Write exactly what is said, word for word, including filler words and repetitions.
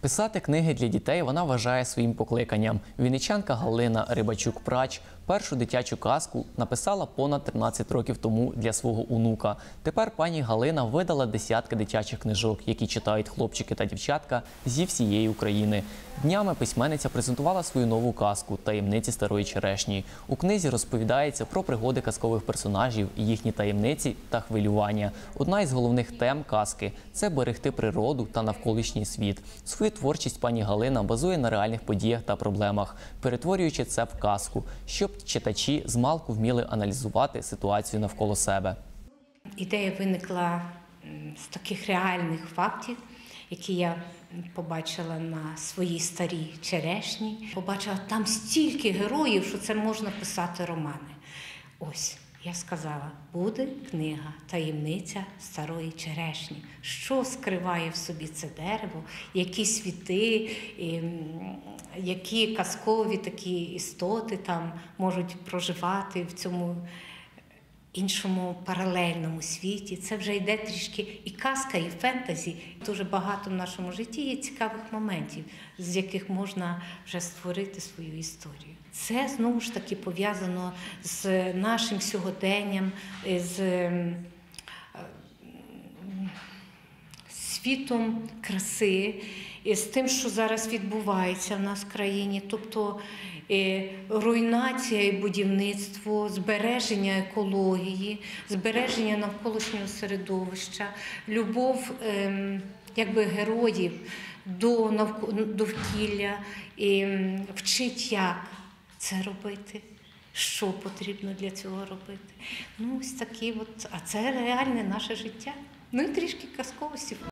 Писати книги для дітей вона вважає своїм покликанням. Вінничанка Галина Рибачук-Прач першу дитячу казку написала понад тринадцять років тому для свого онука. Тепер пані Галина видала десятки дитячих книжок, які читають хлопчики та дівчатка зі всієї України. Днями письменниця презентувала свою нову казку «Таємниці старої черешні». У книзі розповідається про пригоди казкових персонажів, їхні таємниці та хвилювання. Одна із головних тем казки – це берегти природу та навколишній світ. Свою творчість пані Галина базує на реальних подіях та проблемах, перетворюючи це в казку, щоб читачі змалку вміли аналізувати ситуацію навколо себе. Ідея виникла з таких реальних фактів, які я побачила на своїй старій черешні. Побачила там стільки героїв, що це можна писати романи. Ось, я сказала, буде книга «Таємниця старої черешні». Що скриває в собі це дерево, які світи, які казкові такі істоти там можуть проживати в цьому іншому паралельному світі. Це вже йде трішки і казка, і фентезі. Дуже багато в нашому житті є цікавих моментів, з яких можна вже створити свою історію. Це, знову ж таки, пов'язано з нашим сьогоденням, з світом краси, з тим, що зараз відбувається в нас в країні. Тобто руйнація і будівництво, збереження екології, збереження навколишнього середовища, любов якби героїв до довкілля, і вчить, як це робити, що потрібно для цього робити. Ну, ось такі от, а це реальне наше життя. Ну і трішки казковості.